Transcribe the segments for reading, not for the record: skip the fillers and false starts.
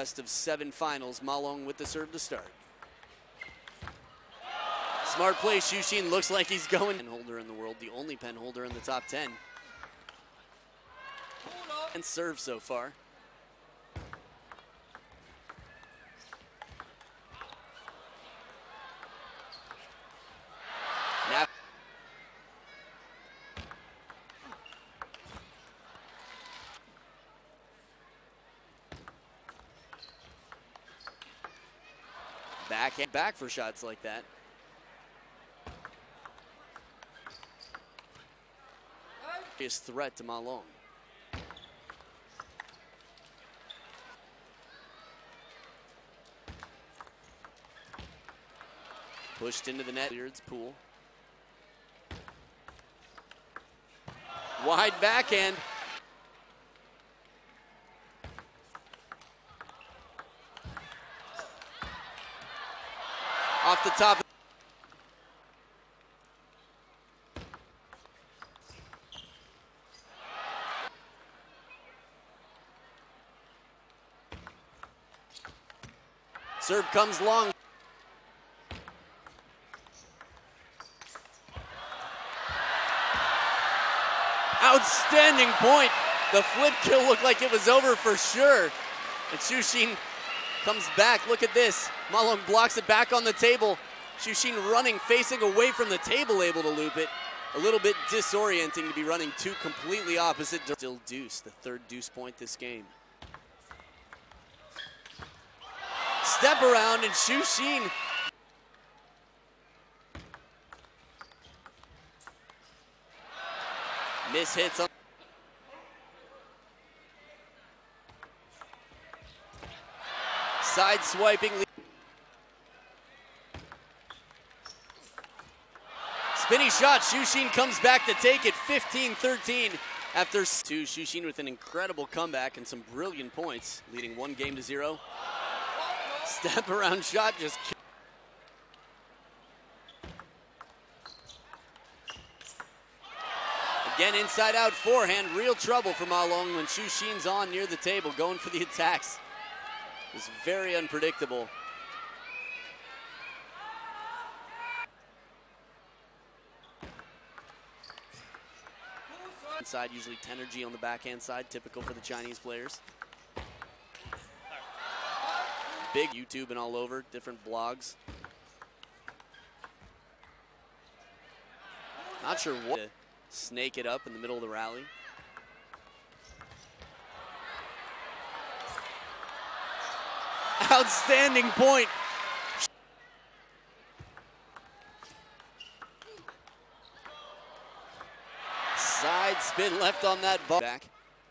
best-of-7 finals. Ma Long with the serve to start. Smart play. XU Xin looks like he's going. Pen holder in the world, the only pen holder in the top 10. And serve so far. Now back for shots like that. Serious threat to Ma Long. Pushed into the net. Cleared pool. Wide backhand. Off the top. Serve comes long. Outstanding point. The flip kill looked like it was over for sure. And XU Xin comes back. Look at this. Ma Long blocks it back on the table. XU Xin running, facing away from the table, able to loop it. A little bit disorienting to be running two completely opposite. Still deuce, the third deuce point this game. Step around and XU Xin. Miss hits on. Side swiping. Spinny shot. XU Xin comes back to take it 15-13 after two. XU Xin with an incredible comeback and some brilliant points, leading 1-0. Step around shot just. Again, inside out forehand, real trouble for Ma Long when XU Xin's on near the table, going for the attacks. It's very unpredictable. Inside, usually Tenergy on the backhand side, typical for the Chinese players. Big YouTube and all over, different blogs. Not sure what to snake it up in the middle of the rally. Outstanding point. Side spin left on that ball. Back.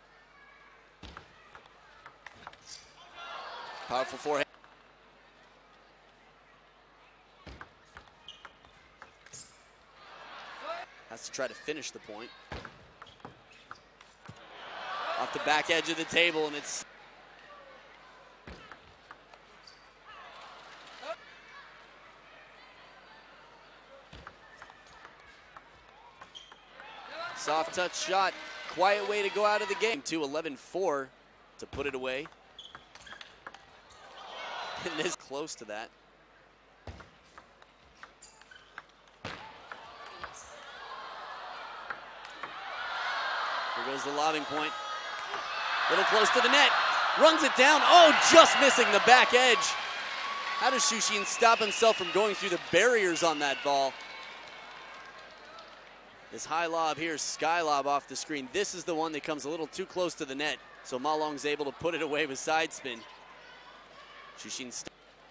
Powerful forehand. Has to try to finish the point. Off the back edge of the table, and it's soft touch shot. Quiet way to go out of the game. 11-4 to put it away. And this close to that. Here goes the lobbing point. Little close to the net. Runs it down. Oh, just missing the back edge. How does XU Xin stop himself from going through the barriers on that ball? This high lob here, sky lob off the screen. This is the one that comes a little too close to the net. So Ma Long's able to put it away with side spin. XU Xin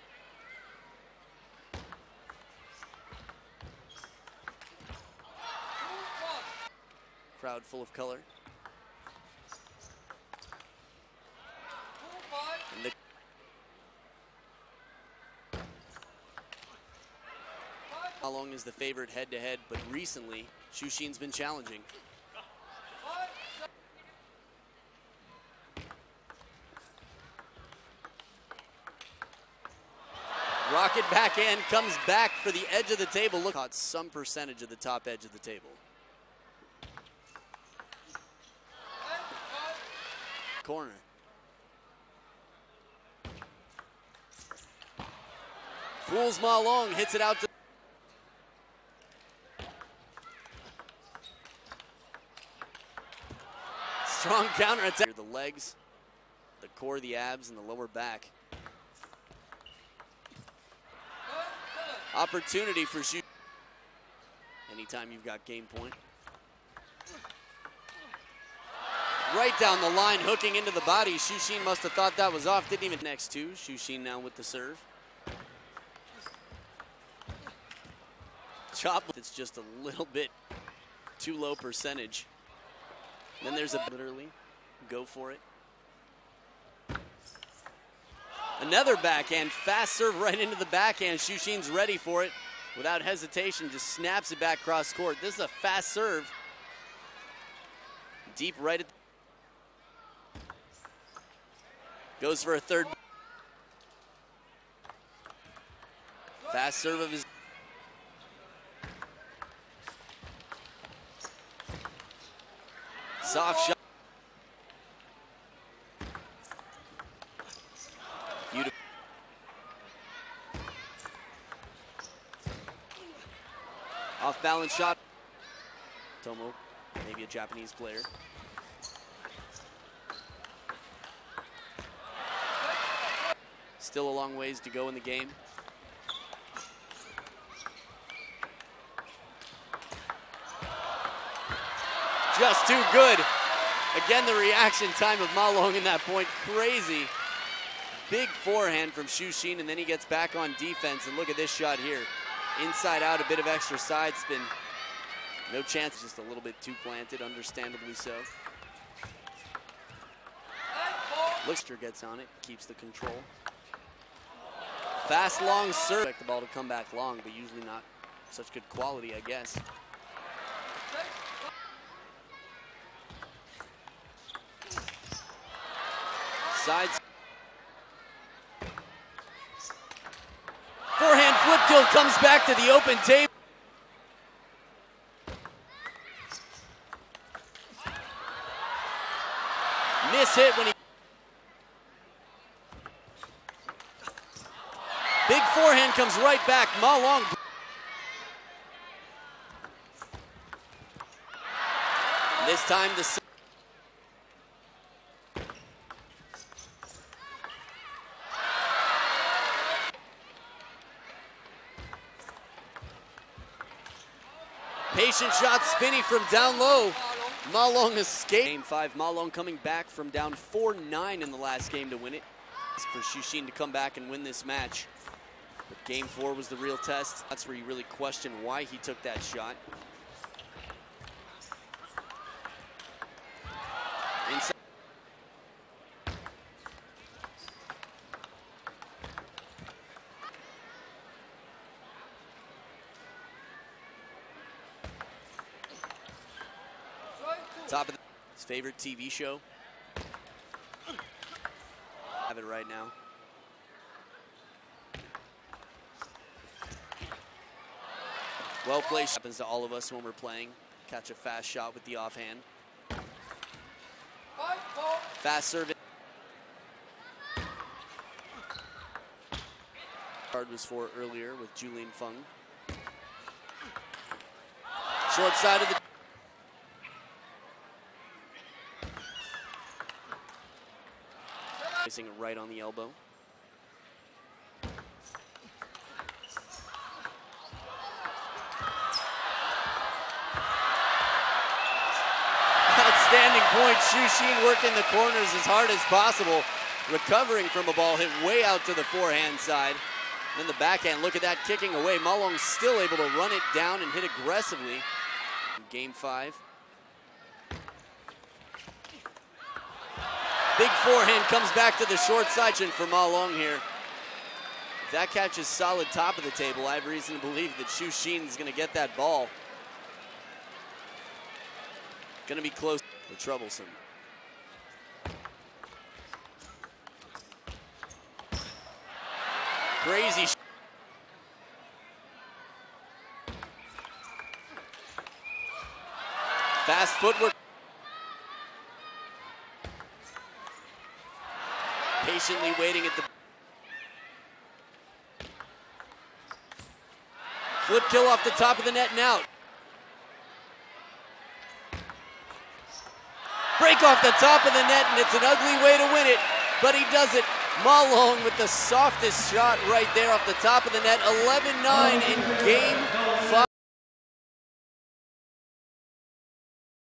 crowd full of color. And Ma Long is the favorite head-to-head, but recently, XU Xin's been challenging. Rocket backhand comes back for the edge of the table. Look, caught some percentage of the top edge of the table. Corner. Fools Ma Long, hits it out to strong counter attack. The legs, the core, the abs, and the lower back. Opportunity for Xu. Anytime you've got game point. Right down the line, hooking into the body. XU Xin must have thought that was off. Didn't even next to. XU Xin now with the serve. Chop. It's just a little bit too low percentage. Then there's a literally go for it. Another backhand, fast serve right into the backhand. XU Xin's ready for it without hesitation, just snaps it back cross court. This is a fast serve. Deep right at the goes for a third. Fast serve of his. Soft shot. Beautiful. Off balance shot. Tomo, maybe a Japanese player. Still a long ways to go in the game. Just too good. Again, the reaction time of Ma Long in that point, crazy. Big forehand from XU Xin, and then he gets back on defense, and look at this shot here. Inside out, a bit of extra side spin. No chance, just a little bit too planted, understandably so. Lister gets on it, keeps the control. Fast, long serve. Expect the ball to come back long, but usually not such good quality, I guess. Sides. Forehand flip kill comes back to the open table. Miss hit when he. Big forehand comes right back. Ma Long. This time the. Patient shot, spinny from down low. Ma Long escaped. Game 5, Ma Long coming back from down 4-9 in the last game to win it. For XU Xin to come back and win this match. But game 4 was the real test. That's where you really question why he took that shot. Inside. Top of his favorite TV show. Have it right now. Well played. Happens to all of us when we're playing. Catch a fast shot with the offhand. Fast serve. Card was for earlier with Julian Fung. Short side of the. Placing it right on the elbow. Outstanding point. XU Xin working the corners as hard as possible. Recovering from a ball hit way out to the forehand side. Then the backhand, look at that, kicking away. Ma Long still able to run it down and hit aggressively. In game 5. Big forehand comes back to the short side for Ma Long here. If that catches solid top of the table, I have reason to believe that XU Xin is going to get that ball. Going to be close but troublesome. Crazy. Fast footwork. Patiently waiting at the. Flip kill off the top of the net and out. Break off the top of the net, and it's an ugly way to win it, but he does it. Malone with the softest shot right there off the top of the net. 11-9 in game